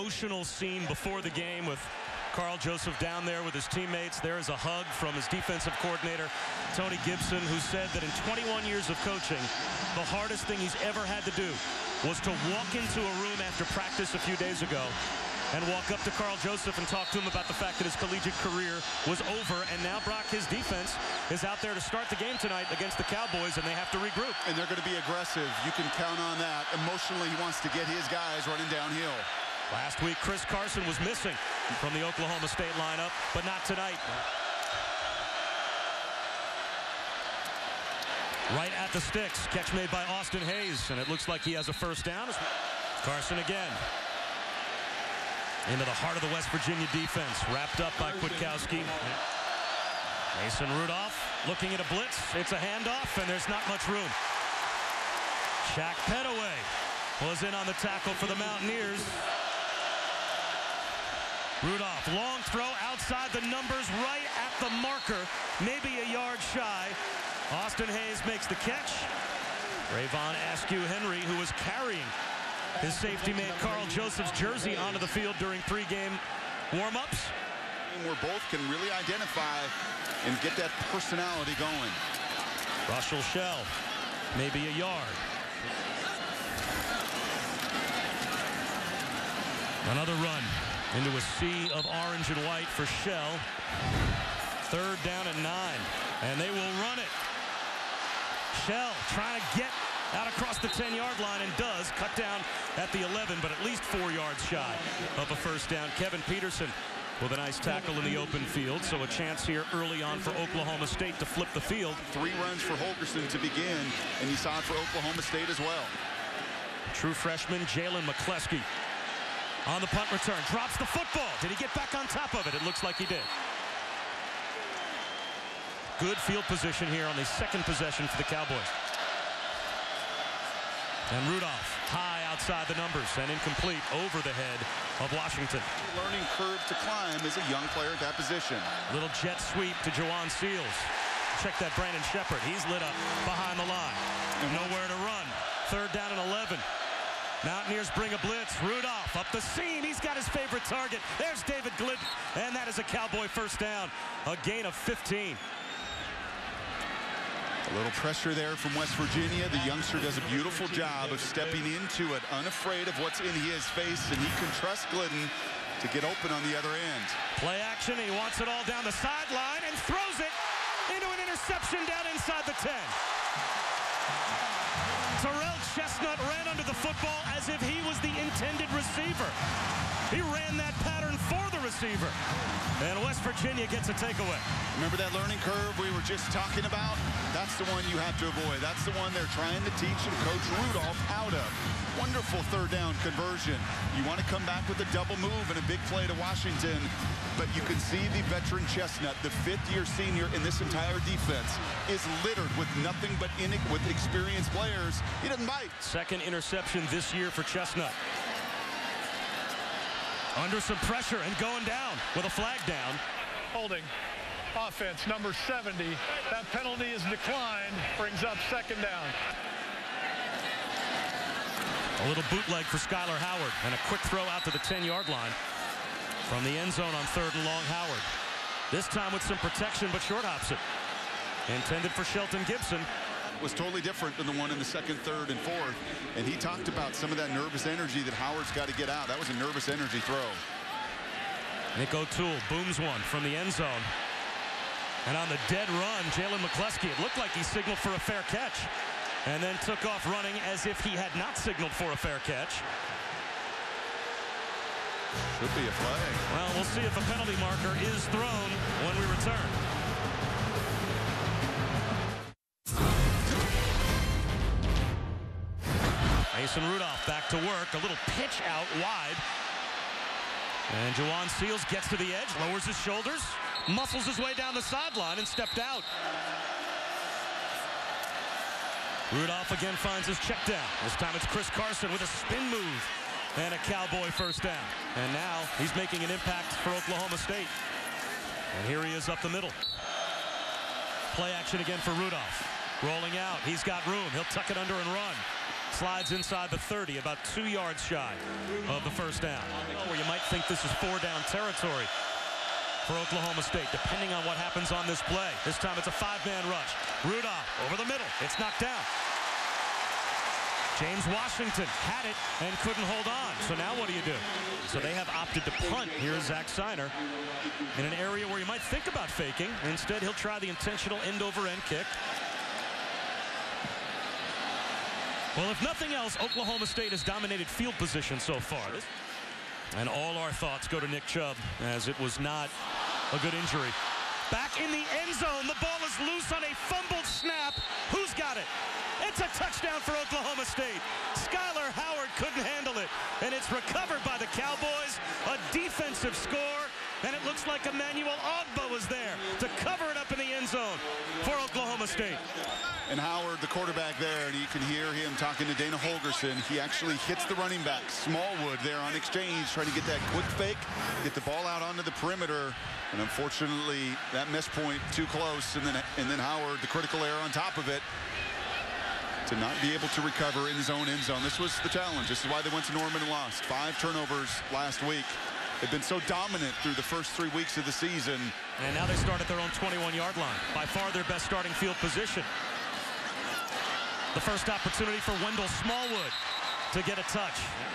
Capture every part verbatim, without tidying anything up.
emotional scene before the game with Carl Joseph down there with his teammates. There is a hug from his defensive coordinator, Tony Gibson, who said that in twenty-one years of coaching, the hardest thing he's ever had to do was to walk into a room after practice a few days ago and walk up to Carl Joseph and talk to him about the fact that his collegiate career was over. And now, Brock, his defense is out there to start the game tonight against the Cowboys, and they have to regroup. And they're going to be aggressive. You can count on that. Emotionally, he wants to get his guys running downhill. Last week, Chris Carson was missing from the Oklahoma State lineup, but not tonight. Right at the sticks. Catch made by Austin Hayes, and it looks like he has a first down. Carson again. Into the heart of the West Virginia defense. Wrapped up by Kwiatkowski. Mason Rudolph looking at a blitz. It's a handoff, and there's not much room. Shaq Petaway was in on the tackle for the Mountaineers. Rudolph, long throw outside the numbers, right at the marker. Maybe a yard shy. Austin Hayes makes the catch. Rayvon Askew-Henry, who was carrying his safety mate Carl Joseph's jersey onto the field during pregame warm-ups. Where both can really identify and get that personality going. Russell Shell, maybe a yard. Another run into a sea of orange and white for Shell. Third down and nine, and they will run it. Shell trying to get out across the ten-yard line, and does cut down at the eleven, but at least four yards shy of a first down. Kevin Peterson with a nice tackle in the open field, so a chance here early on for Oklahoma State to flip the field. Three runs for Holgorsen to begin, and you saw it for Oklahoma State as well. True freshman Jalen McCleskey on the punt return, drops the football. Did he get back on top of it? It looks like he did. Good field position here on the second possession for the Cowboys. And Rudolph high outside the numbers and incomplete over the head of Washington. Learning curve to climb as a young player at that position. Little jet sweep to Jawan Seals. Check that Brandon Shepard. He's lit up behind the line. And nowhere to run. Third down and eleven. Mountaineers bring a blitz. Rudolph up the seam. He's got his favorite target. There's David Glidden. And that is a Cowboy first down. A gain of fifteen. A little pressure there from West Virginia. The youngster does a beautiful job of stepping into it, unafraid of what's in his face, and he can trust Glidden to get open on the other end. Play action. He wants it all down the sideline and throws it into an interception down inside the ten. Terrell Chestnut ran under the football as if he was the intended receiver. He ran that pattern for the receiver. And West Virginia gets a takeaway. Remember that learning curve we were just talking about? That's the one you have to avoid. That's the one they're trying to teach and coach Rudolph out of. Wonderful third down conversion. You want to come back with a double move and a big play to Washington, but you can see the veteran Chestnut, the fifth-year senior in this entire defense, is littered with nothing but in it with experienced players. He doesn't bite. Second interception this year for Chestnut. Under some pressure and going down with a flag down. Holding. Offense number seventy. That penalty is declined. Brings up second down. A little bootleg for Skylar Howard and a quick throw out to the ten-yard line from the end zone on third and long. Howard this time with some protection, but short hops it. Intended for Shelton Gibson. Was totally different than the one in the second, third, and fourth. And he talked about some of that nervous energy that Howard's got to get out. That was a nervous energy throw. Nick O'Toole booms one from the end zone. And on the dead run, Jalen McCleskey, it looked like he signaled for a fair catch. And then took off running as if he had not signaled for a fair catch. Should be a flag. Well, we'll see if a penalty marker is thrown when we return. Mason Rudolph back to work. A little pitch out wide. And Jawan Seals gets to the edge, lowers his shoulders, muscles his way down the sideline, and stepped out. Rudolph again finds his check down. This time it's Chris Carson with a spin move and a Cowboy first down. And now he's making an impact for Oklahoma State. And here he is up the middle. Play action again for Rudolph. Rolling out. He's got room. He'll tuck it under and run. Slides inside the thirty, about two yards shy of the first down. Where you might think this is four down territory for Oklahoma State, depending on what happens on this play. This time it's a five-man rush. Rudolph over the middle. It's knocked down. James Washington had it and couldn't hold on. So now what do you do? So they have opted to punt. Here's Zach Seiner in an area where you might think about faking. Instead, he'll try the intentional end-over-end kick. Well, if nothing else, Oklahoma State has dominated field position so far. And all our thoughts go to Nick Chubb, as it was not a good injury. Back in the end zone, the ball is loose on a fumbled snap. Who's got it? It's a touchdown for Oklahoma State. Skylar Howard couldn't handle it, and it's recovered by the Cowboys. A defensive score, and it looks like Emmanuel Ogbah was there to cover it up in the end zone for Oklahoma State. And Howard, the quarterback there, and you can hear him talking to Dana Holgorsen. He actually hits the running back, Smallwood, there on exchange, trying to get that quick fake, get the ball out onto the perimeter. And unfortunately, that miss point too close, and then, and then Howard, the critical error on top of it, to not be able to recover in his own end zone. This was the challenge. This is why they went to Norman and lost. Five turnovers last week. They've been so dominant through the first three weeks of the season. And now they start at their own twenty-one yard line. By far their best starting field position. The first opportunity for Wendell Smallwood to get a touch.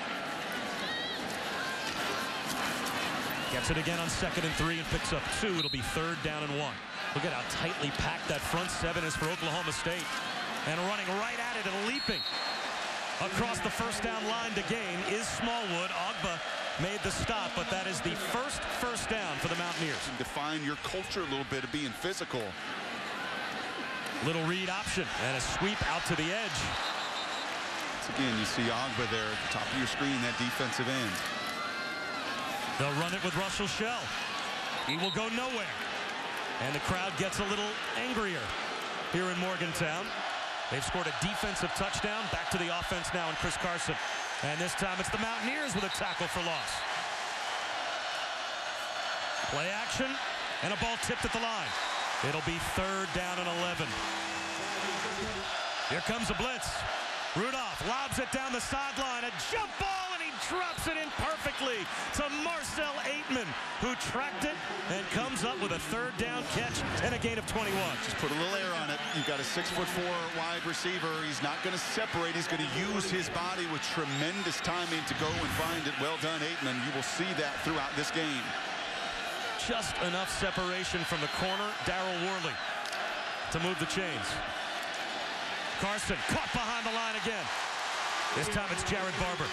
Gets it again on second and three and picks up two. It'll be third down and one. Look at how tightly packed that front seven is for Oklahoma State. And running right at it and leaping across the first down line to gain is Smallwood. Ogbah made the stop, but that is the first first down for the Mountaineers. Define your culture a little bit of being physical. Little read option and a sweep out to the edge. Once again, you see Ogbah there at the top of your screen, that defensive end. They'll run it with Russell Shell. He will go nowhere. And the crowd gets a little angrier here in Morgantown. They've scored a defensive touchdown. Back to the offense now in Chris Carson. And this time it's the Mountaineers with a tackle for loss. Play action and a ball tipped at the line. It'll be third down and eleven. Here comes a blitz. Rudolph lobs it down the sideline. A jump ball, and he drops it in perfectly to Marcel Aitman, who tracked it and comes up with a third down catch and a gain of twenty-one. Just put a little air on it. You've got a six foot four wide receiver. He's not going to separate. He's going to use his body with tremendous timing to go and find it. Well done, Aitman. You will see that throughout this game. Just enough separation from the corner, Darryl Worley, to move the chains. Carson caught behind the line again. This time it's Jared Barber.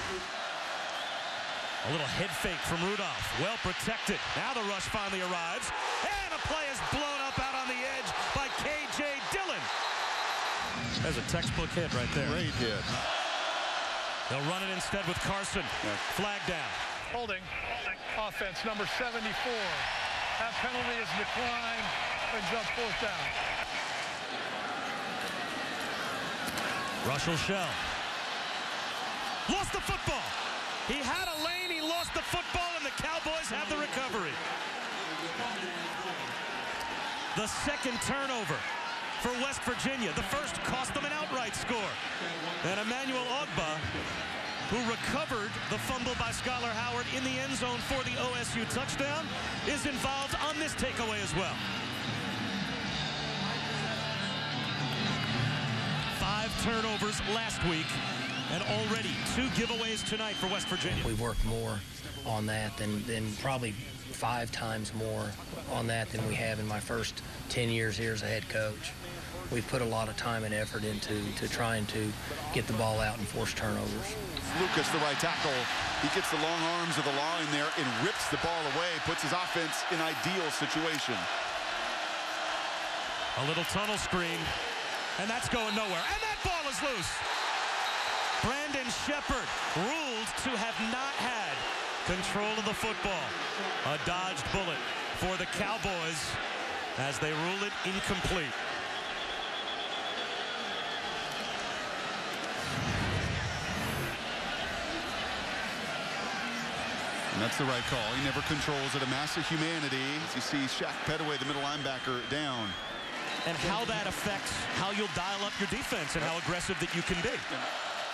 A little head fake from Rudolph. Well protected. Now the rush finally arrives. And a play is blown up out on the edge by K J Dillon. There's a textbook hit right there. Great hit. They'll run it instead with Carson. Yeah. Flag down. Holding. Offense number seventy-four. That penalty is declined. Brings up fourth down. Russell Shell. Lost the football. He had a lane, he lost the football, and the Cowboys have the recovery. The second turnover for West Virginia. The first cost them an outright score. And Emmanuel Ogbah, who recovered the fumble by Skylar Howard in the end zone for the O S U touchdown, is involved on this takeaway as well. Five turnovers last week, and already two giveaways tonight for West Virginia. We worked more on that than, than probably five times more on that than we have in my first ten years here as a head coach. We've put a lot of time and effort into to trying to get the ball out and force turnovers. Lucas, the right tackle, he gets the long arms of the line there and rips the ball away, puts his offense in ideal situation. A little tunnel screen, and that's going nowhere. And that ball is loose. Brandon Shepard ruled to have not had control of the football. A dodged bullet for the Cowboys as they rule it incomplete. And that's the right call. He never controls it. A massive humanity. As you see Shaq Petaway, the middle linebacker, down. And how that affects how you'll dial up your defense and how aggressive that you can be.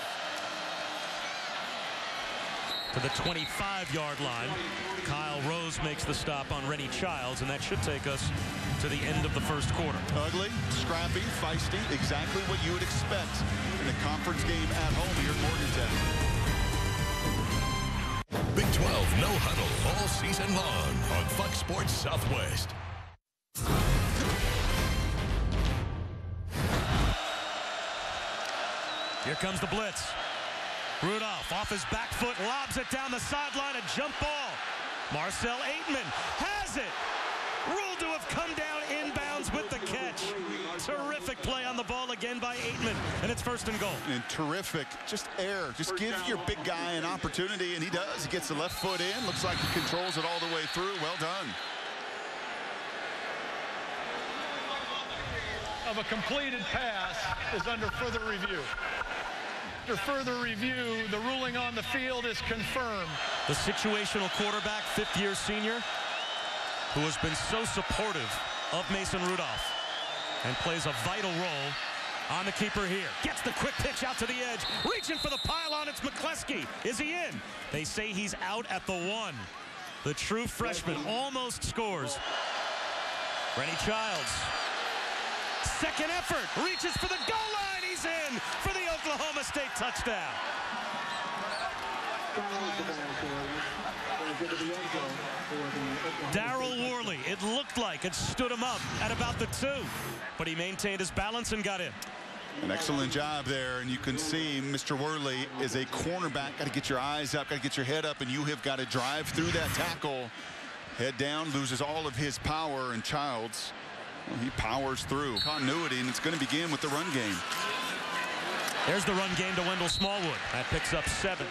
to the twenty-five yard line. Kyle Rose makes the stop on Rennie Childs, and that should take us to the end of the first quarter. Ugly, scrappy, feisty, exactly what you would expect in a conference game at home here in Morgantown. Big twelve no huddle all season long on Fox Sports Southwest. Here comes the blitz. Rudolph off his back foot, lobs it down the sideline, a jump ball. Marcel Aitman has it. Ruled to have come down inbounds with the catch. Terrific play on the ball again by Aitman, and it's first and goal. And terrific, just air. Just give your big guy an opportunity, and he does. He gets the left foot in. Looks like he controls it all the way through. Well done. Of a completed pass is under further review. After further review, the ruling on the field is confirmed. The situational quarterback, fifth-year senior, who has been so supportive of Mason Rudolph and plays a vital role on the keeper here. Gets the quick pitch out to the edge, reaching for the pylon. It's McCleskey. Is he in? They say he's out at the one. The true freshman almost scores. Rennie Childs. Second effort, reaches for the goal line. He's in for the Oklahoma State touchdown. Darryl Worley, it looked like it stood him up at about the two, but he maintained his balance and got in. An excellent job there, and you can see Mister Worley is a cornerback. Got to get your eyes up, got to get your head up, and you have got to drive through that tackle. Head down, loses all of his power, and Childs, well, he powers through. Continuity, and it's going to begin with the run game. There's the run game to Wendell Smallwood. That picks up seven.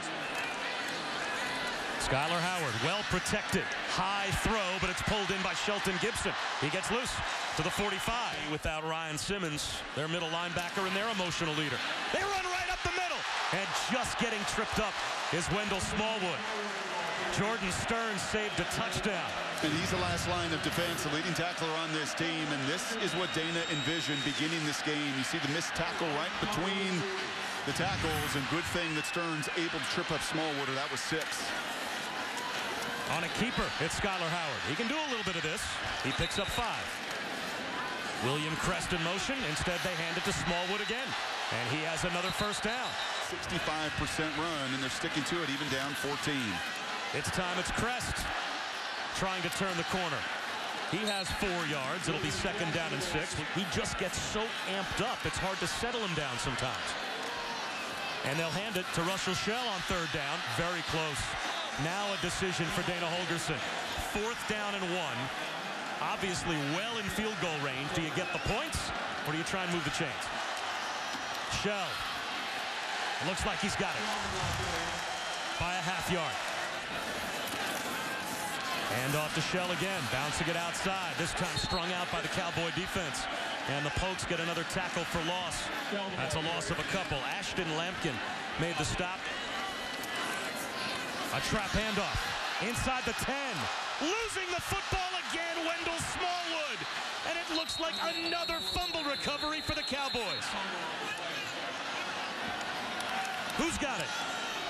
Skylar Howard, well protected. High throw, but it's pulled in by Shelton Gibson. He gets loose to the forty-five. Without Ryan Simmons, their middle linebacker and their emotional leader. They run right up the middle. And just getting tripped up is Wendell Smallwood. Jordan Stearns saved a touchdown. And he's the last line of defense, the leading tackler on this team. And this is what Dana envisioned beginning this game. You see the missed tackle right between the tackles. And good thing that Stearns able to trip up Smallwood, or that was six. On a keeper, it's Skylar Howard. He can do a little bit of this. He picks up five. William Crest in motion. Instead, they hand it to Smallwood again. And he has another first down. sixty-five percent run, and they're sticking to it even down fourteen. It's time. It's Crest trying to turn the corner. He has four yards. It'll be second down and six. He just gets so amped up, it's hard to settle him down sometimes. And they'll hand it to Russell Shell on third down. Very close. Now a decision for Dana Holgerson. Fourth down and one. Obviously well in field goal range. Do you get the points, or do you try and move the chains? Shell. Looks like he's got it. By a half yard. And off to Shell again. Bouncing it outside. This time strung out by the Cowboy defense. And the Pokes get another tackle for loss. That's a loss of a couple. Ashton Lampkin made the stop. A trap handoff inside the ten. Losing the football again, Wendell Smallwood. And it looks like another fumble recovery for the Cowboys. Who's got it?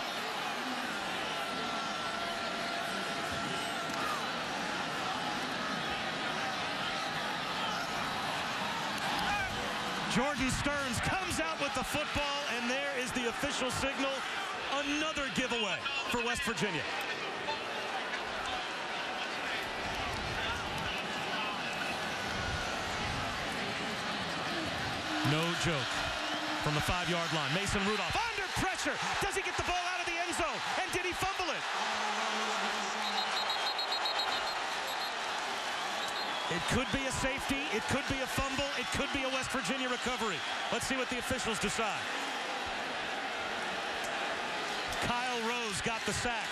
Jordan Stearns comes out with the football, and there is the official signal. Another giveaway for West Virginia. No joke. From the five-yard line, Mason Rudolph under pressure. Does he get the ball out of the end zone? And did he fumble it? It could be a safety. It could be a fumble. It could be a West Virginia recovery. Let's see what the officials decide. Kyle Rose got the sack.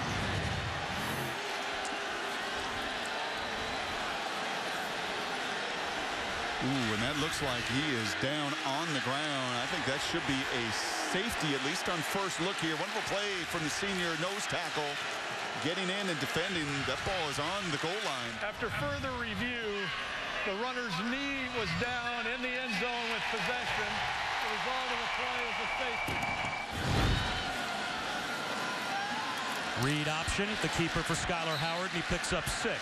Ooh, and that looks like he is down on the ground. I think that should be a safety, at least on first look here. Wonderful play from the senior nose tackle. Getting in and defending. That ball is on the goal line. After further review, the runner's knee was down in the end zone with possession. The result of the play is a safety. Read option, the keeper for Skylar Howard, and he picks up six.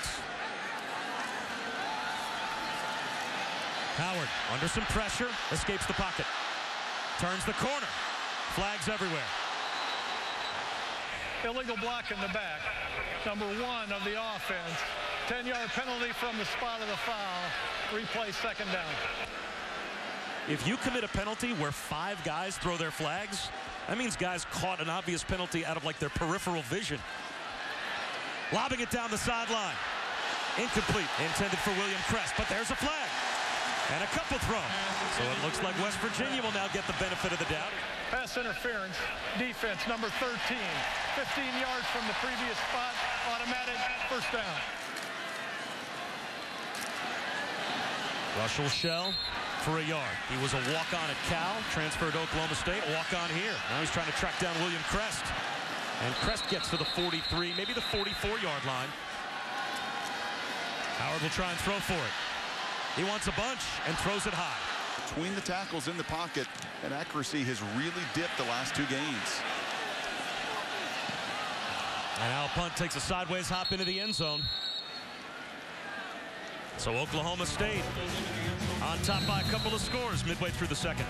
Howard, under some pressure, escapes the pocket. Turns the corner. Flags everywhere. Illegal block in the back. Number one of the offense. ten-yard penalty from the spot of the foul. Replay second down. If you commit a penalty where five guys throw their flags, that means guys caught an obvious penalty out of like their peripheral vision. Lobbing it down the sideline. Incomplete. Intended for William Crest, but there's a flag. And a couple thrown. So it looks like West Virginia will now get the benefit of the doubt. Pass interference. Defense number thirteen. fifteen yards from the previous spot. Automatic first down. Russell Shell for a yard. He was a walk-on at Cal, transferred to Oklahoma State, walk-on here. Now he's trying to track down William Crest. And Crest gets to the forty-three, maybe the forty-four-yard line. Howard will try and throw for it. He wants a bunch and throws it high. Between the tackles in the pocket, and accuracy has really dipped the last two games. And Al Punt takes a sideways hop into the end zone. So Oklahoma State on top by a couple of scores midway through the second.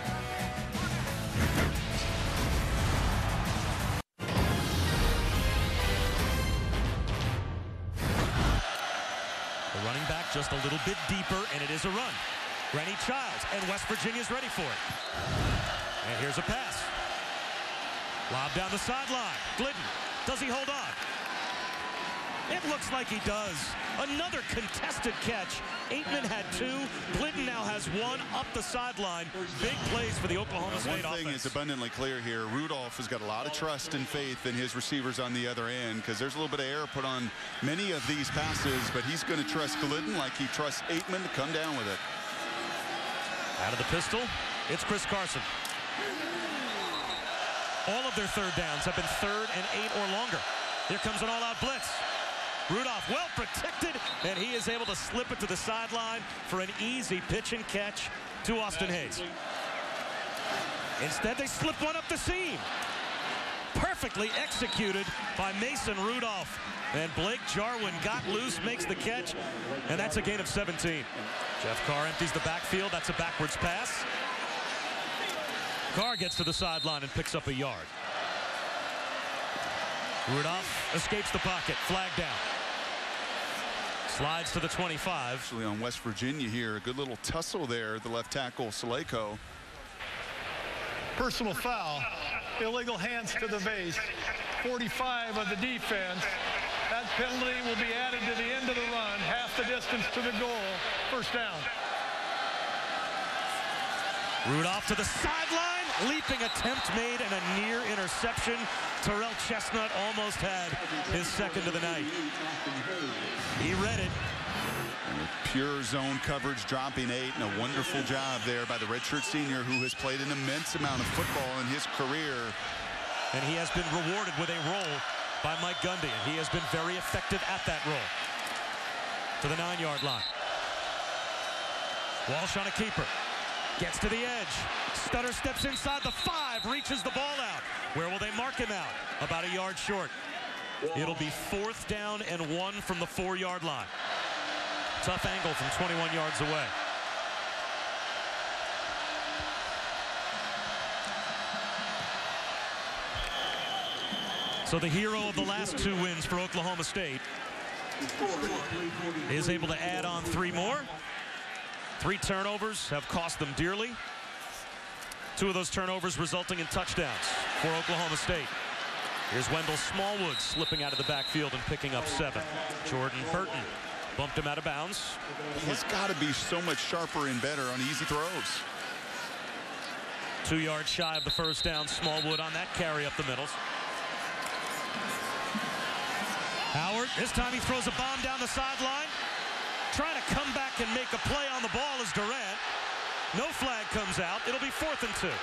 The running back just a little bit deeper, and it is a run. Rennie Childs, and West Virginia's ready for it. And here's a pass. Lob down the sideline. Glidden. Does he hold on? It looks like he does. Another contested catch. Aitman had two. Glidden now has one up the sideline. Big plays for the Oklahoma State offense. One thing is abundantly clear here. Rudolph has got a lot of trust and faith in his receivers on the other end, because there's a little bit of error put on many of these passes, but he's going to trust Glidden like he trusts Aitman to come down with it. Out of the pistol, it's Chris Carson. All of their third downs have been third and eight or longer. Here comes an all-out blitz. Rudolph well protected, and he is able to slip it to the sideline for an easy pitch and catch to Austin Hayes. Instead, they slip one up the seam. Perfectly executed by Mason Rudolph. And Blake Jarwin got loose, makes the catch, and that's a gain of seventeen. Jeff Carr empties the backfield. That's a backwards pass. Carr gets to the sideline and picks up a yard. Rudolph escapes the pocket. Flag down. Slides to the twenty-five. Actually on West Virginia here, a good little tussle there. The left tackle, Saleko. Personal foul. Illegal hands to the base. forty-five of the defense. That penalty will be added to the end of the run. Half the distance to the goal. First down. Rudolph to the sideline. Leaping attempt made and a near interception. Terrell Chestnut almost had his second of the night. He read it. Pure zone coverage, dropping eight, and a wonderful job there by the redshirt senior, who has played an immense amount of football in his career. And he has been rewarded with a role by Mike Gundy, and he has been very effective at that role. To the nine-yard line. Walsh on a keeper. Gets to the edge. Stutter steps inside the five, reaches the ball out. Where will they mark him out? About a yard short. It'll be fourth down and one from the four-yard line. Tough angle from twenty-one yards away. So the hero of the last two wins for Oklahoma State is able to add on three more. Three turnovers have cost them dearly. Two of those turnovers resulting in touchdowns for Oklahoma State. Here's Wendell Smallwood slipping out of the backfield and picking up seven. Jordan Burton bumped him out of bounds. He's got to be so much sharper and better on easy throws. Two yards shy of the first down. Smallwood on that carry up the middles. Howard, this time he throws a bomb down the sideline. Trying to come back and make a play on the ball is Durant. No flag comes out. It'll be fourth and two.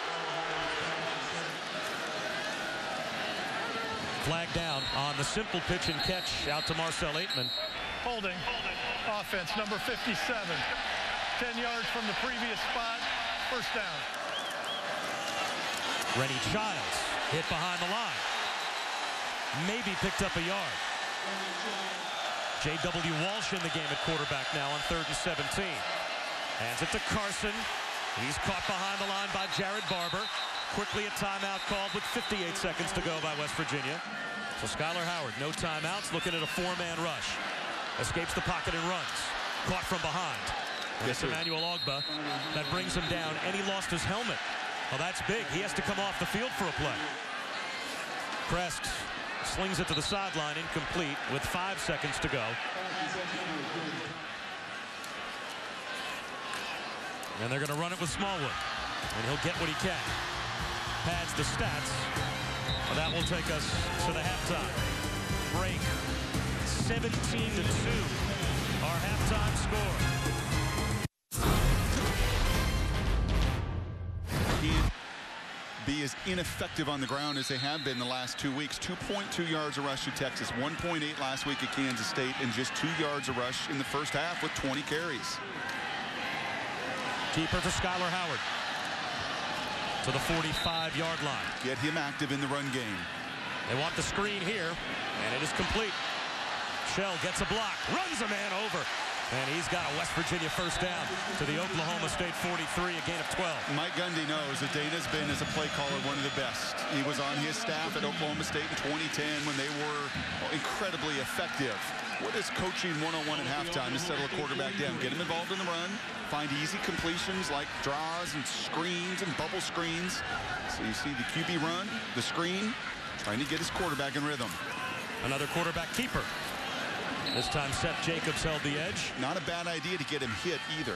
Flag down on the simple pitch and catch out to Marcel Aitman. Holding. Offense number fifty-seven. ten yards from the previous spot. First down. Rennie Childs hit behind the line. maybe picked up a yard. J W Walsh in the game at quarterback now on third and seventeen. Hands it to Carson. He's caught behind the line by Jared Barber. Quickly a timeout called with fifty-eight seconds to go by West Virginia. So Skylar Howard, no timeouts, looking at a four-man rush. Escapes the pocket and runs. Caught from behind. And it's Emmanuel Ogba that brings him down, and he lost his helmet. Well, that's big. He has to come off the field for a play. Kresk slings it to the sideline, incomplete, with five seconds to go. And they're going to run it with Smallwood. And he'll get what he can. Pads the stats. Well, that will take us to the halftime break. seventeen to two. Our halftime score. Be as ineffective on the ground as they have been the last two weeks. two point two yards a rush to Texas, one point eight last week at Kansas State, and just two yards a rush in the first half with twenty carries. Keeper for Skylar Howard to the forty-five yard line. Get him active in the run game. They want the screen here, and it is complete. Shell gets a block, runs a man over. And he's got a West Virginia first down to the Oklahoma State forty-three, a gain of twelve. Mike Gundy knows that Dana's been, as a play caller, one of the best. He was on his staff at Oklahoma State in twenty ten when they were incredibly effective. What is coaching one oh one at halftime to settle a quarterback down? Get him involved in the run, find easy completions like draws and screens and bubble screens. So you see the Q B run, the screen, trying to get his quarterback in rhythm. Another quarterback keeper. This time Seth Jacobs held the edge. Not a bad idea to get him hit either.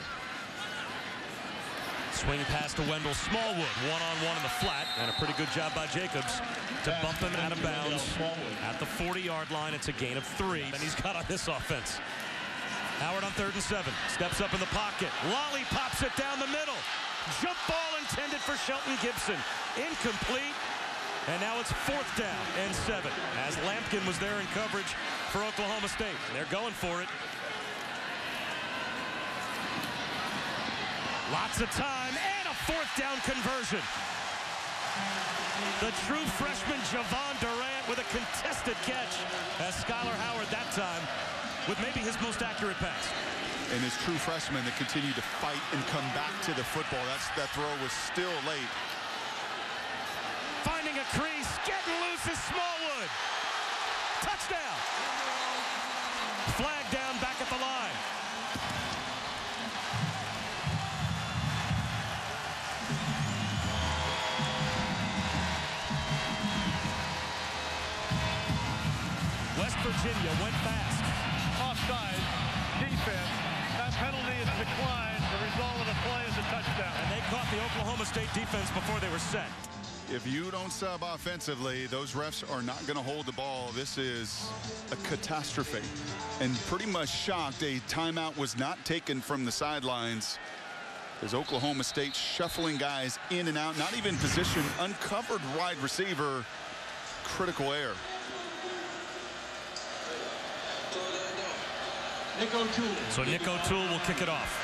Swing pass to Wendell Smallwood, one-on-one in the flat, and a pretty good job by Jacobs to bump him out of bounds at the forty yard line. It's a gain of three, and he's got on this offense. Howard on third and seven, steps up in the pocket. Lolly pops it down the middle. Jump ball intended for Shelton Gibson. Incomplete. And now it's fourth down and seven, as Lampkin was there in coverage for Oklahoma State. They're going for it. Lots of time and a fourth down conversion. The true freshman Javon Durant with a contested catch, as Skylar Howard that time with maybe his most accurate pass. And his true freshman that continued to fight and come back to the football. That's, that throw was still late. Finding a crease, getting loose is Smallwood. Touchdown. Flag down back at the line. West Virginia went fast. Offside defense. That penalty is declined. The result of the play is a touchdown. And they caught the Oklahoma State defense before they were set. If you don't sub offensively, those refs are not going to hold the ball. This is a catastrophe. And pretty much shocked a timeout was not taken from the sidelines. There's Oklahoma State shuffling guys in and out, not even position, uncovered wide receiver. Critical error. Nick O'Toole. So Nick O'Toole will kick it off.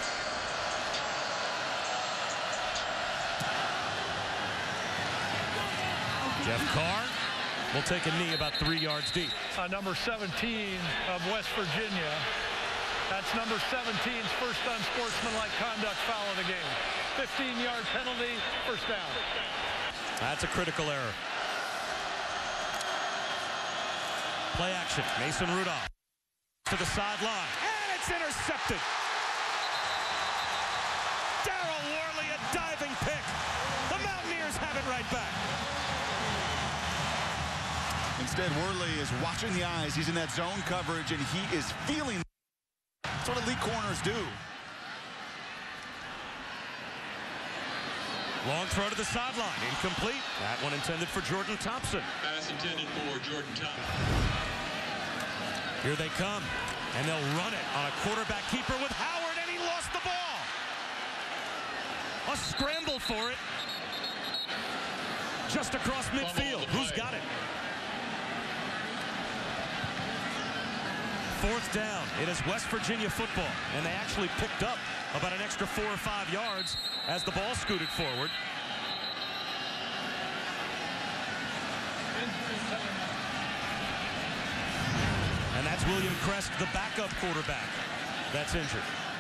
Jeff Carr will take a knee about three yards deep. Uh, number seventeen of West Virginia. That's number seventeen's first unsportsmanlike conduct foul of the game. fifteen yard penalty, first down. That's a critical error. Play action. Mason Rudolph to the sideline. And it's intercepted. Darryl Worley, a diving pick. The Mountaineers have it right back. Instead, Worley is watching the eyes. He's in that zone coverage, and he is feeling. That's what elite corners do. Long throw to the sideline. Incomplete. That one intended for Jordan Thompson. Pass intended for Jordan Thompson. Here they come, and they'll run it on a quarterback keeper with Howard, and he lost the ball. A scramble for it. Just across midfield. Who's got it? Fourth down. It is West Virginia football, and they actually picked up about an extra four or five yards as the ball scooted forward. It's William Crest, the backup quarterback, that's injured.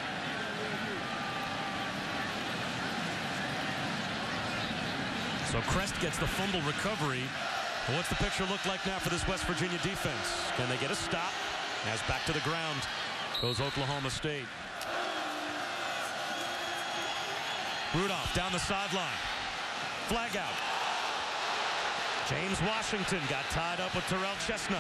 So Crest gets the fumble recovery. Well, what's the picture look like now for this West Virginia defense? Can they get a stop? As back to the ground goes Oklahoma State. Rudolph down the sideline. Flag out. James Washington got tied up with Terrell Chestnut.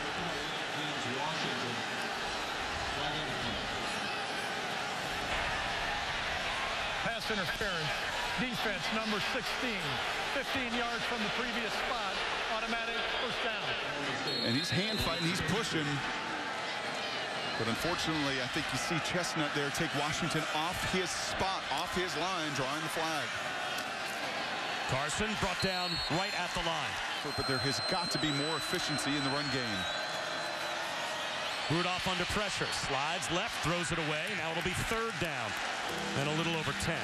Pass interference. Defense number sixteen. fifteen yards from the previous spot. Automatic first down. And he's hand fighting. He's pushing. But unfortunately, I think you see Chestnut there take Washington off his spot, off his line, drawing the flag. Carson brought down right at the line. But there has got to be more efficiency in the run game. Rudolph under pressure. Slides left, throws it away. Now it'll be third down and a little over ten.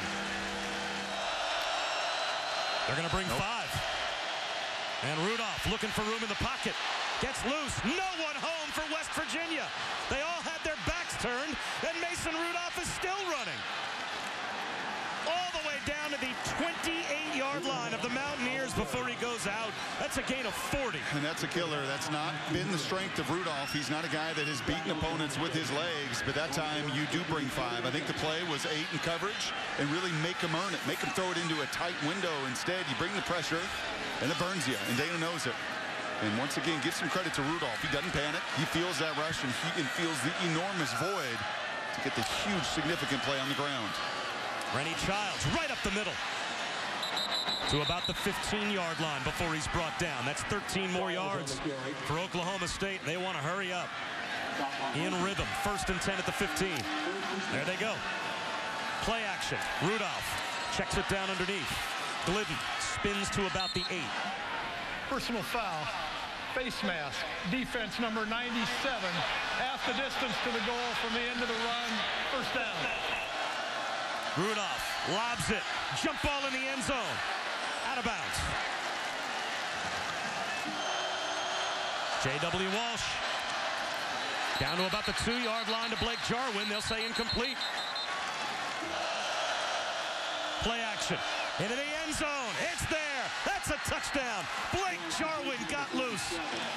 They're going to bring nope. five. And Rudolph looking for room in the pocket. Gets loose. No one home for West Virginia. They all had their backs turned, and Mason Rudolph is still running. All the way down to the twenty-eight yard line of the Mountaineers before he goes out. That's a gain of forty. And that's a killer. That's not been the strength of Rudolph. He's not a guy that has beaten opponents with his legs, but that time you do bring five. I think the play was eight in coverage and really make him earn it. Make him throw it into a tight window. Instead, you bring the pressure, and it burns you, and Dana knows it. And once again, give some credit to Rudolph. He doesn't panic. He feels that rush, and he and feels the enormous void to get the huge, significant play on the ground. Rennie Childs right up the middle to about the fifteen yard line before he's brought down. That's thirteen more yards for Oklahoma State. They want to hurry up. In rhythm, first and ten at the fifteen. There they go. Play action. Rudolph checks it down underneath. Glidden spins to about the eight. Personal foul. Face mask. Defense number ninety-seven. Half the distance to the goal from the end of the run. First down. Rudolph lobs it. Jump ball in the end zone. Out of bounds. J W Walsh. Down to about the two yard line to Blake Jarwin. They'll say incomplete. Play action. Into the end zone. It's there. That's a touchdown. Blake Jarwin got loose.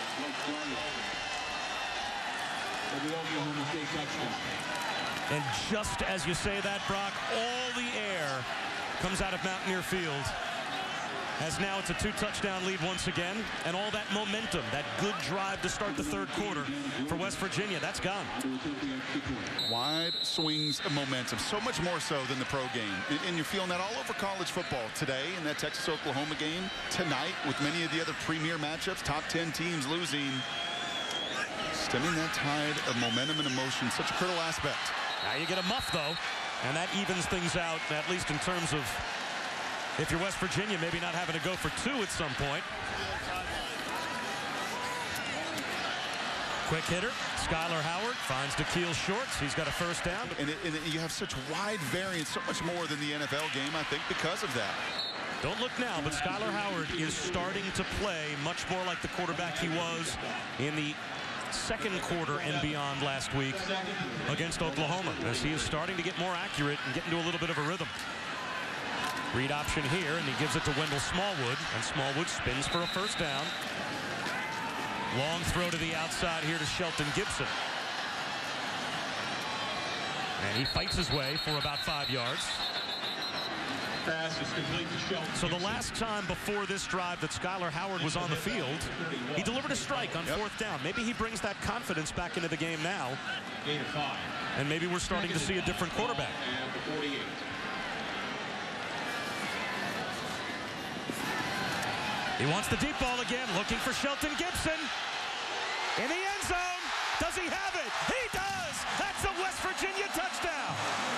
And just as you say that, Brock, all the air comes out of Mountaineer Field. As now it's a two-touchdown lead once again. And all that momentum, that good drive to start the third quarter for West Virginia, that's gone. Wide swings of momentum, so much more so than the pro game. And, and you're feeling that all over college football today in that Texas-Oklahoma game, tonight with many of the other premier matchups, top ten teams losing. Stemming that tide of momentum and emotion, such a critical aspect. Now you get a muff, though, and that evens things out, at least in terms of if you're West Virginia, maybe not having to go for two at some point. Quick hitter, Skylar Howard finds DeKeel Shorts. He's got a first down. And, it, and it, you have such wide variance, so much more than the N F L game, I think, because of that. Don't look now, but Skylar Howard is starting to play much more like the quarterback he was in the second quarter and beyond last week against Oklahoma, as he is starting to get more accurate and get into a little bit of a rhythm. Read option here, and he gives it to Wendell Smallwood, and Smallwood spins for a first down. Long throw to the outside here to Shelton Gibson. And he fights his way for about five yards. Pass is complete to Shelton. So the last time before this drive that Skylar Howard was on the field, he delivered a strike on yep. fourth down. Maybe he brings that confidence back into the game now. Gain of five. And maybe we're starting to see a different quarterback. He wants the deep ball again, looking for Shelton Gibson. In the end zone. Does he have it? He does! That's a West Virginia touchdown!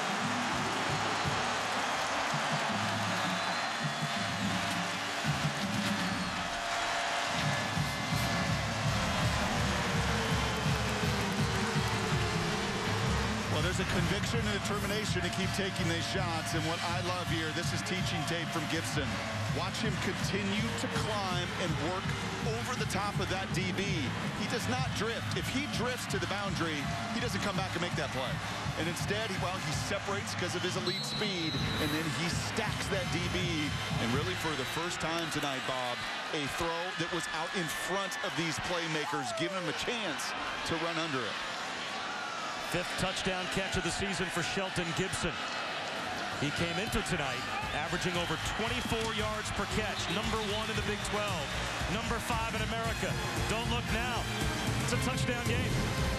Well, there's a conviction and determination to keep taking these shots. And what I love here, this is teaching tape from Gibson. Watch him continue to climb and work over the top of that D B. He does not drift. If he drifts to the boundary, he doesn't come back and make that play. And instead, he, well, he separates because of his elite speed, and then he stacks that D B. And really, for the first time tonight, Bob, a throw that was out in front of these playmakers, giving him a chance to run under it. Fifth touchdown catch of the season for Shelton Gibson. He came into tonight averaging over twenty-four yards per catch, number one in the Big twelve, number five in America. Don't look now. It's a touchdown game.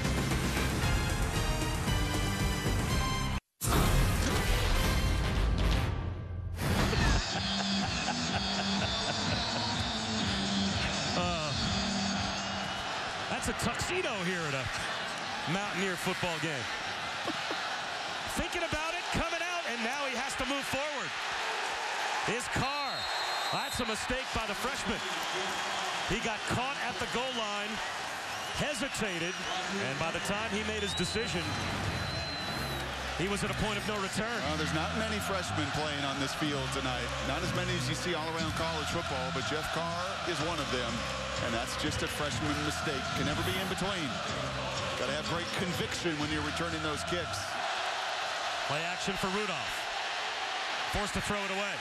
uh, that's a tuxedo here at a Mountaineer football game. Thinking about it, coming out, and now he has to move forward. His car. That's a mistake by the freshman. He got caught at the goal line, hesitated, and by the time he made his decision, he was at a point of no return. Well, there's not many freshmen playing on this field tonight. Not as many as you see all around college football, but Jeff Carr is one of them, and that's just a freshman mistake. Can never be in between. Got to have great conviction when you're returning those kicks. Play action for Rudolph. Forced to throw it away.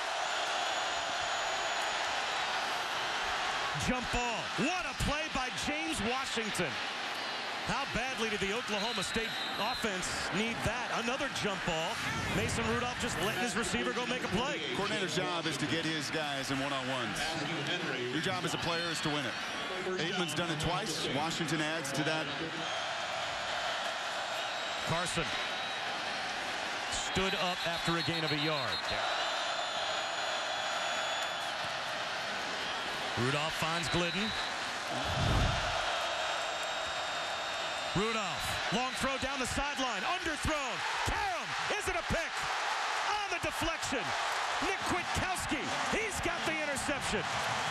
Jump ball. What a play by James Washington. How badly did the Oklahoma State offense need that? Another jump ball. Mason Rudolph just letting his receiver go make a play. Coordinator's job is to get his guys in one-on-ones. Your job as a player is to win it. Aitman's done it twice. Washington adds to that. Carson stood up after a gain of a yard. Rudolph finds Glidden. Rudolph, long throw down the sideline, underthrown. Karam, is it a pick? On the deflection, Nick Kwiatkowski, he's got the interception.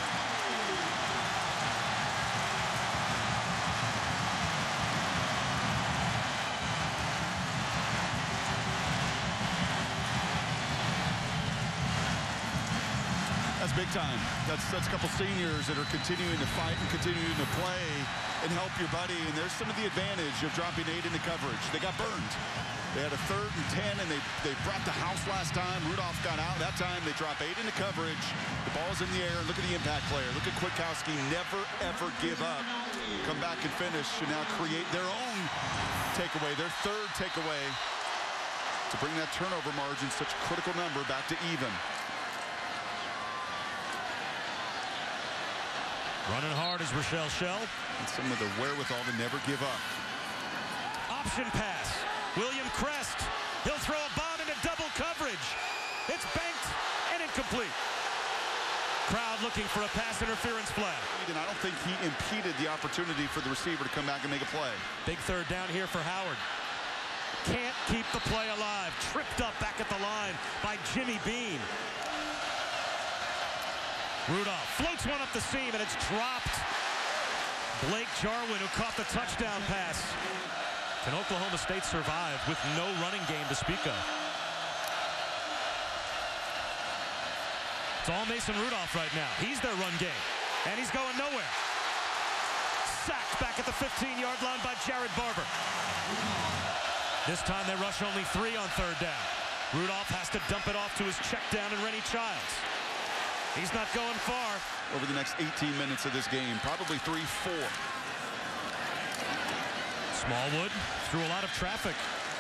That's big time. That's, that's a couple seniors that are continuing to fight and continuing to play and help your buddy. And there's some of the advantage of dropping eight into coverage. They got burned. They had a third and ten, and they, they brought the house last time. Rudolph got out. That time they drop eight into coverage. The ball's in the air. Look at the impact player. Look at Kwiatkowski. Never, ever give up. Come back and finish, and now create their own takeaway, their third takeaway to bring that turnover margin, such a critical number, back to even. Running hard is Rochelle Shell. And some of the wherewithal to never give up. Option pass. William Crest. He'll throw a bomb into double coverage. It's banked and incomplete. Crowd looking for a pass interference flag. And I don't think he impeded the opportunity for the receiver to come back and make a play. Big third down here for Howard. Can't keep the play alive. Tripped up back at the line by Jimmy Bean. Rudolph floats one up the seam, and it's dropped. Blake Jarwin, who caught the touchdown pass. Can Oklahoma State survive with no running game to speak of? It's all Mason Rudolph right now. He's their run game, and he's going nowhere. Sacked back at the fifteen-yard line by Jared Barber. This time they rush only three on third down. Rudolph has to dump it off to his check down and Rennie Childs. He's not going far. Over the next eighteen minutes of this game, probably three four. Smallwood through a lot of traffic.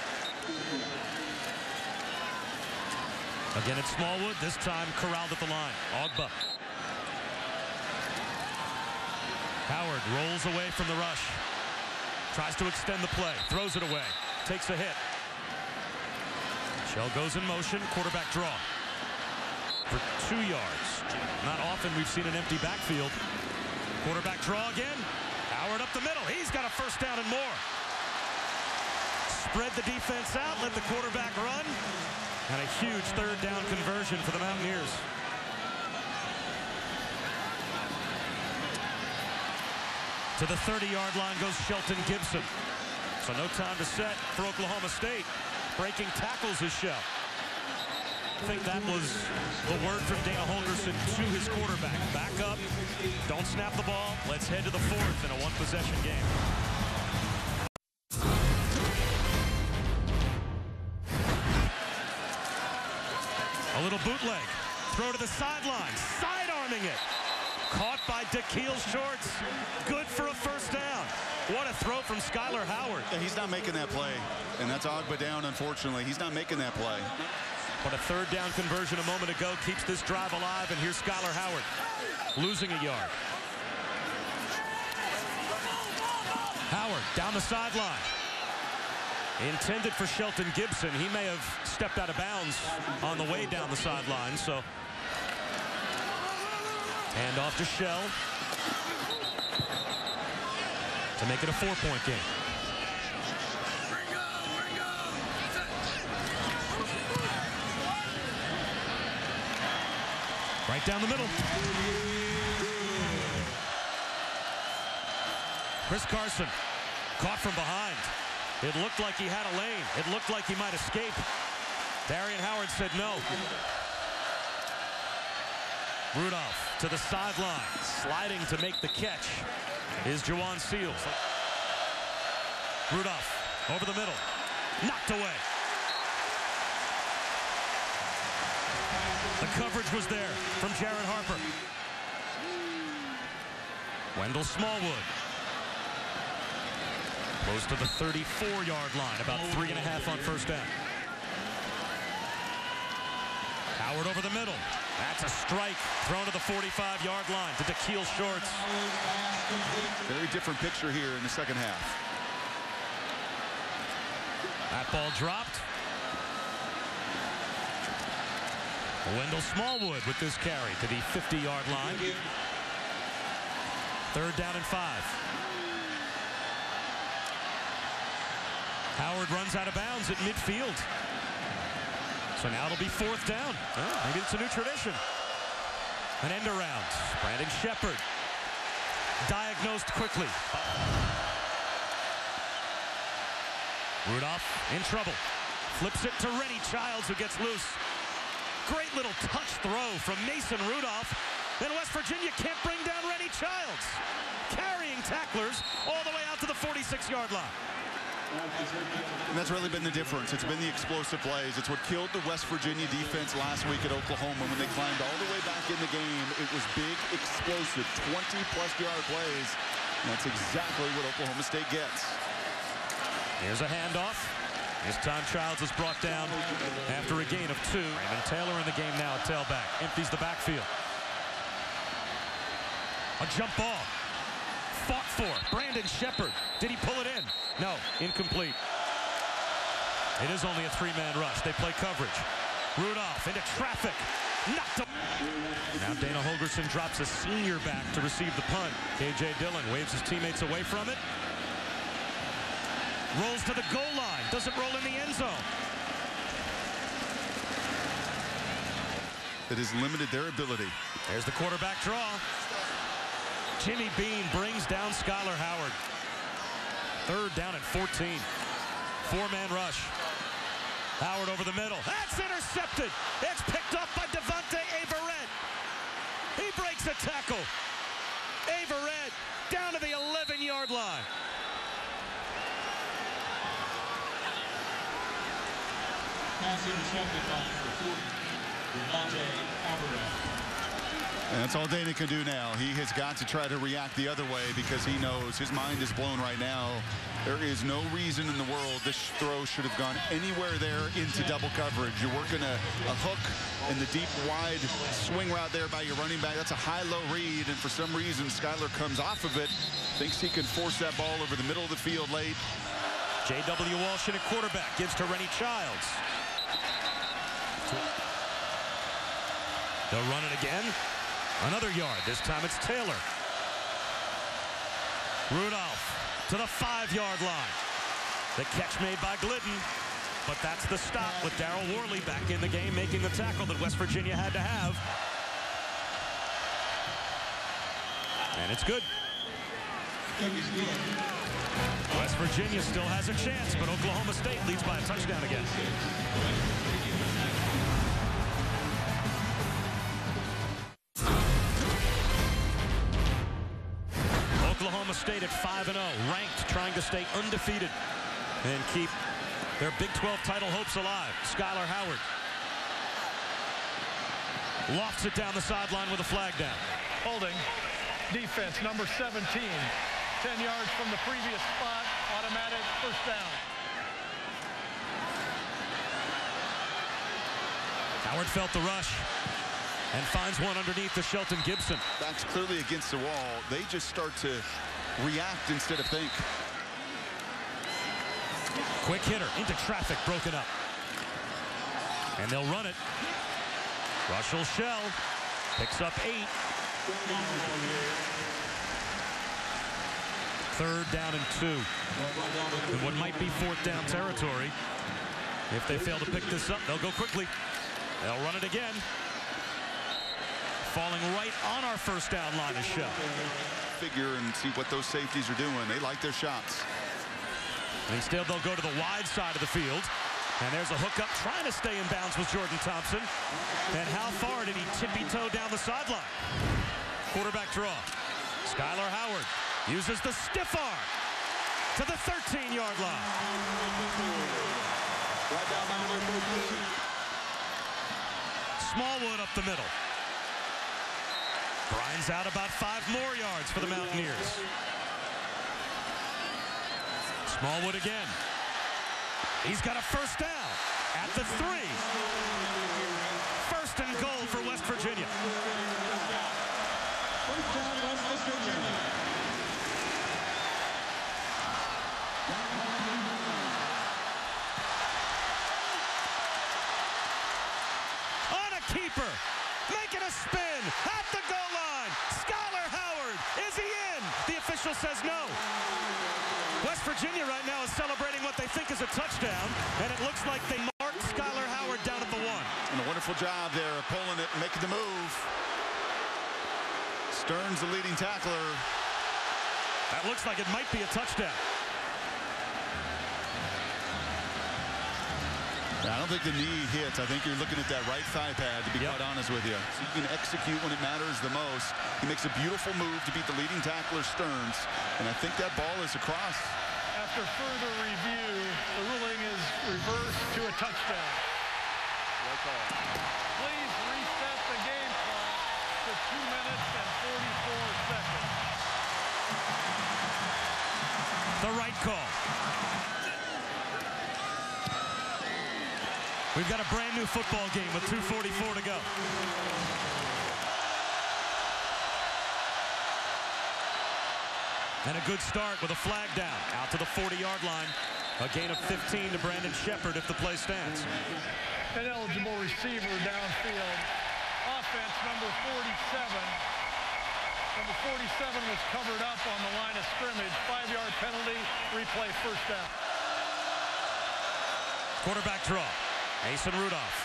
Again, it's Smallwood. This time corralled at the line. Ogba. Howard rolls away from the rush. Tries to extend the play. Throws it away. Takes a hit. Shell goes in motion. Quarterback draw. For two yards. Not often we've seen an empty backfield. Quarterback draw again. Howard up the middle. He's got a first down and more. Spread the defense out. Let the quarterback run. And a huge third down conversion for the Mountaineers. To the thirty-yard line goes Shelton Gibson. So no time to set for Oklahoma State. Breaking tackles is Shell. think that was the word from Dana Holgorsen to his quarterback. Back up, don't snap the ball. Let's head to the fourth in a one-possession game. A little bootleg. Throw to the sideline. Side-arming it. Caught by DeKeel's shorts. Good for a first down. What a throw from Skylar Howard. Yeah, he's not making that play. And that's Ogba down, unfortunately. He's not making that play. But a third down conversion a moment ago keeps this drive alive. And here's Skylar Howard losing a yard. Howard down the sideline. Intended for Shelton Gibson. He may have stepped out of bounds on the way down the sideline. So hand off to Shell to make it a four-point game. Right down the middle. Chris Carson caught from behind. It looked like he had a lane. It looked like he might escape. Darian Howard said no. Rudolph to the sideline, sliding to make the catch is Juwan Seals. Rudolph over the middle, knocked away. The coverage was there from Jared Harper. Wendell Smallwood. Close to the thirty-four yard line, about three and a half on first down. Howard over the middle. That's a strike thrown to the forty-five yard line to DeKeel shorts. Very different picture here in the second half. That ball dropped. Wendell Smallwood with this carry to the fifty yard line. Third down and five. Howard runs out of bounds at midfield. So now it'll be fourth down. Oh, maybe it's a new tradition. An end around. Brandon Shepard diagnosed quickly. Rudolph in trouble. Flips it to Rennie Childs, who gets loose. Great little touch throw from Mason Rudolph. Then West Virginia can't bring down Rennie Childs. Carrying tacklers all the way out to the forty-six yard line. And that's really been the difference. It's been the explosive plays. It's what killed the West Virginia defense last week at Oklahoma when they climbed all the way back in the game. It was big, explosive, twenty plus yard plays. And that's exactly what Oklahoma State gets. Here's a handoff. This time Childs is brought down after a gain of two. Raymond Taylor in the game now at tailback. Empties the backfield. A jump ball. Fought for. Brandon Shepard. Did he pull it in? No. Incomplete. It is only a three-man rush. They play coverage. Rudolph into traffic. Knocked him. Now Dana Holgorsen drops a senior back to receive the punt. K J Dillon waves his teammates away from it. Rolls to the goal line. Doesn't roll in the end zone. It has limited their ability. There's the quarterback draw. Jimmy Bean brings down Skylar Howard. Third down and fourteen. Four-man rush. Howard over the middle. That's intercepted. It's picked up by Devontae Averett. He breaks a tackle. Averett down to the eleven yard line. Pass intercepted by number forty, Devontae Averett. And that's all Dana can do now. He has got to try to react the other way because he knows his mind is blown right now. There is no reason in the world this throw should have gone anywhere there into double coverage. You're working a, a hook in the deep, wide swing route there by your running back. That's a high-low read, and for some reason, Skylar comes off of it, thinks he can force that ball over the middle of the field late. J W Walsh in a quarterback, gives to Rennie Childs. They'll run it again. Another yard. This time it's Taylor. Rudolph to the five yard line. The catch made by Glidden. But that's the stop with Darryl Worley back in the game, making the tackle that West Virginia had to have. And it's good. West Virginia still has a chance, but Oklahoma State leads by a touchdown again. State at five and oh, ranked, trying to stay undefeated and keep their Big twelve title hopes alive. Skylar Howard lofts it down the sideline with a flag down. Holding. Defense, number seventeen. ten yards from the previous spot. Automatic first down. Howard felt the rush and finds one underneath to Shelton Gibson. That's clearly against the wall. They just start to react instead of think. Quick hitter into traffic, broken up. And they'll run it. Russell Shell picks up eight. Third down and two. In what might be fourth down territory. If they fail to pick this up, they'll go quickly. They'll run it again. Falling right on our first down line is Shell. Figure and see what those safeties are doing. They like their shots. And instead they'll go to the wide side of the field. And there's a hookup trying to stay in bounds with Jordan Thompson. And how far did he tippy-toe down the sideline? Quarterback draw. Skylar Howard uses the stiff arm to the thirteen-yard line. Smallwood up the middle. Grinds out about five more yards for the Mountaineers. Smallwood again. He's got a first down at the three. First and goal for West Virginia. First down, West Virginia. On a keeper, making a spin at the goal line. Skylar Howard, is he in? The official says no. West Virginia right now is celebrating what they think is a touchdown, and it looks like they marked Skylar Howard down at the one. And a wonderful job there of pulling it and making the move. Stearns, the leading tackler. That looks like it might be a touchdown. I don't think the knee hits. I think you're looking at that right thigh pad, to be Yep. quite honest with you. So you can execute when it matters the most. He makes a beautiful move to beat the leading tackler, Stearns, and I think that ball is across. After further review, the ruling is reversed to a touchdown. Please reset the game clock to two minutes and forty-four seconds. The right call. We've got a brand new football game with two forty-four to go. And a good start with a flag down out to the forty-yard line. A gain of fifteen to Brandon Shepard if the play stands. An eligible receiver downfield. Offense number forty-seven. Number forty-seven was covered up on the line of scrimmage. Five-yard penalty. Replay first down. Quarterback draw. Mason Rudolph.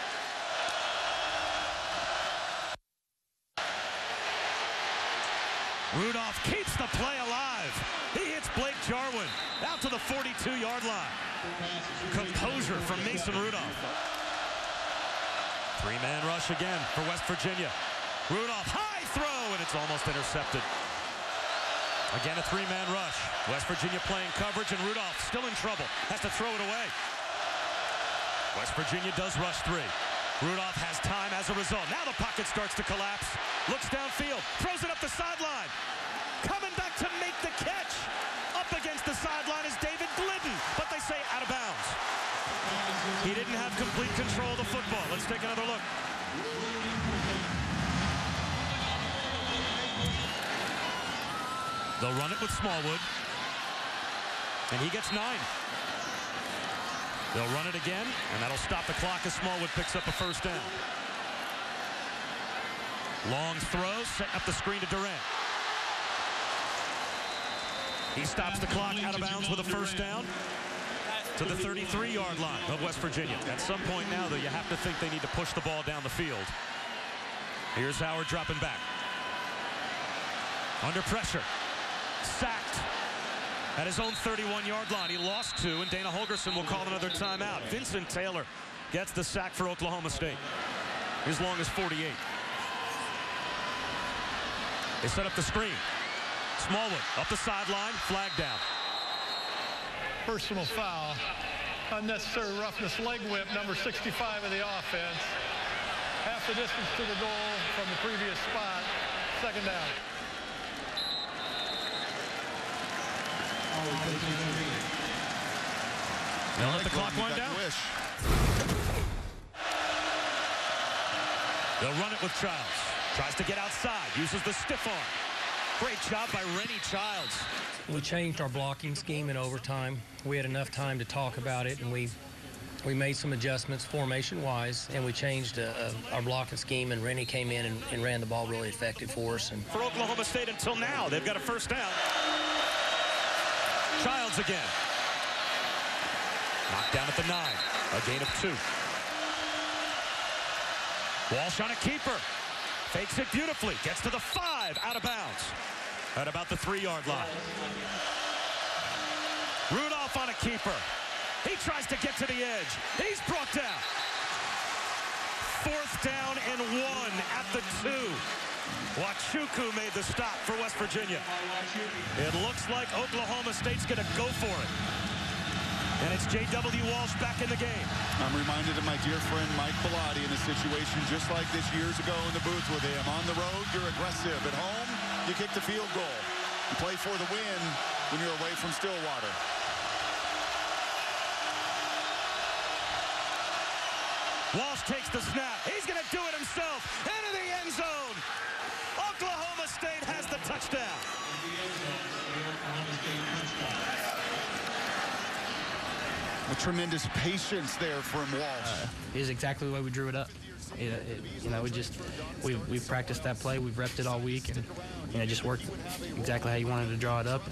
Rudolph keeps the play alive. He hits Blake Jarwin out to the forty-two-yard line. Composure from Mason Rudolph. Three-man rush again for West Virginia. Rudolph, high throw, and it's almost intercepted. Again, a three-man rush. West Virginia playing coverage, and Rudolph still in trouble. Has to throw it away. West Virginia does rush three. Rudolph has time as a result. Now the pocket starts to collapse. Looks downfield. Throws it up the sideline. Coming back to make the catch. Up against the sideline is David Glidden. But they say out of bounds. He didn't have complete control of the football. Let's take another look. They'll run it with Smallwood. And he gets nine. They'll run it again, and that'll stop the clock as Smallwood picks up a first down. Long throw, setting up the screen to Durant. He stops the clock out of bounds with a first down to the thirty-three-yard line of West Virginia. At some point now, though, you have to think they need to push the ball down the field. Here's Howard dropping back. Under pressure. Sacked. At his own thirty-one-yard line, he lost two, and Dana Holgerson will call another timeout. Vincent Taylor gets the sack for Oklahoma State. As long as forty-eight. They set up the screen. Smallwood up the sideline, flag down. Personal foul. Unnecessary roughness, leg whip, number sixty-five of the offense. Half the distance to the goal from the previous spot. Second down. They'll let the clock wind down. They'll run it with Childs. Tries to get outside, uses the stiff arm. Great job by Rennie Childs. We changed our blocking scheme in overtime. We had enough time to talk about it, and we we made some adjustments formation-wise, and we changed uh, uh, our blocking scheme, and Rennie came in and, and ran the ball really effective for us. And for Oklahoma State until now, they've got a first down. Childs again. Knocked down at the nine. A gain of two. Walsh on a keeper. Fakes it beautifully. Gets to the five. Out of bounds. At about the three-yard line. Rudolph on a keeper. He tries to get to the edge. He's brought down. Fourth down and one at the two. Wachuku made the stop for West Virginia. It looks like Oklahoma State's going to go for it. And it's J W Walsh back in the game. I'm reminded of my dear friend Mike Bellotti in a situation just like this years ago in the booth with him. On the road, you're aggressive. At home, you kick the field goal. You play for the win when you're away from Stillwater. Walsh takes the snap. He's going to do it himself. Into the end zone. Oklahoma State has the touchdown. A tremendous patience there from Walsh. Uh, it is exactly the way we drew it up. It, it, you know, we just we we practiced that play. We've repped it all week, and you know, just worked exactly how you wanted to draw it up.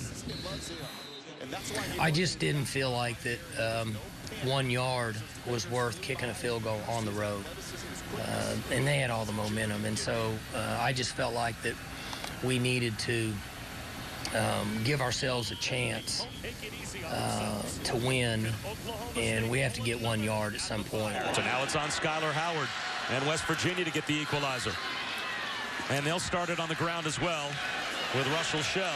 I just didn't feel like that um, one yard was worth kicking a field goal on the road, uh, and they had all the momentum, and so uh, I just felt like that we needed to um, give ourselves a chance uh, to win, and we have to get one yard at some point. So now it's on Skylar Howard and West Virginia to get the equalizer. And they'll start it on the ground as well with Russell Shell.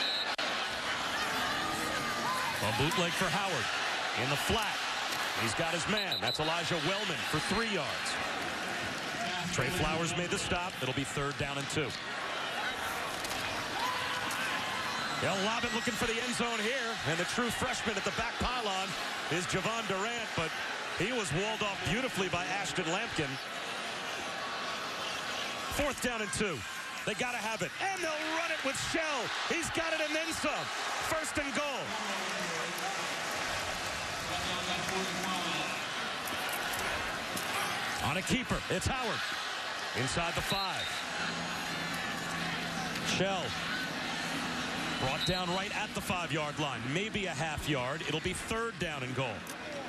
A bootleg for Howard in the flat. He's got his man. That's Elijah Wellman for three yards. Trey Flowers made the stop. It'll be third down and two. They'll lob it looking for the end zone here. And the true freshman at the back pylon is Javon Durant, but he was walled off beautifully by Ashton Lampkin. Fourth down and two. They got to have it. And they'll run it with Shell. He's got it and then some. First and goal. On a keeper, it's Howard. Inside the five. Shell. Brought down right at the five-yard line. Maybe a half yard. It'll be third down and goal.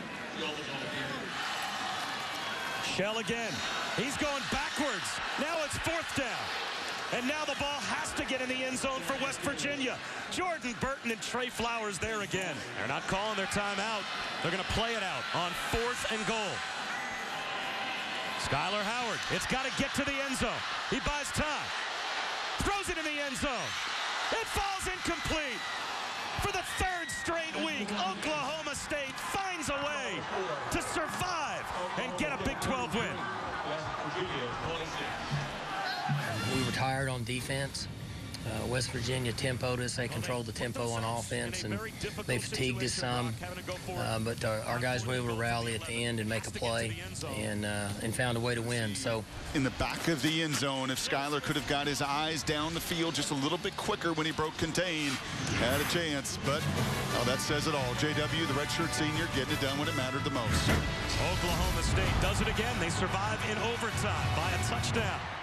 Shell again. He's going backwards. Now it's fourth down. And now the ball has to get in the end zone for West Virginia. Jordan Burton and Trey Flowers there again. They're not calling their timeout. They're going to play it out on fourth and goal. Skylar Howard. It's got to get to the end zone. He buys time. Throws it in the end zone. It falls incomplete. For the third straight week, Oklahoma State finds a way to survive and get a Big twelve win. We were tired on defense. Uh, West Virginia tempoed us. They controlled the tempo on offense, and they fatigued us some. Uh, but our, our guys were able to rally at the end and make a play, and uh, and found a way to win. So, in the back of the end zone, if Skylar could have got his eyes down the field just a little bit quicker when he broke contain, had a chance. But oh, that says it all. J W, the redshirt senior, getting it done when it mattered the most. Oklahoma State does it again. They survive in overtime by a touchdown.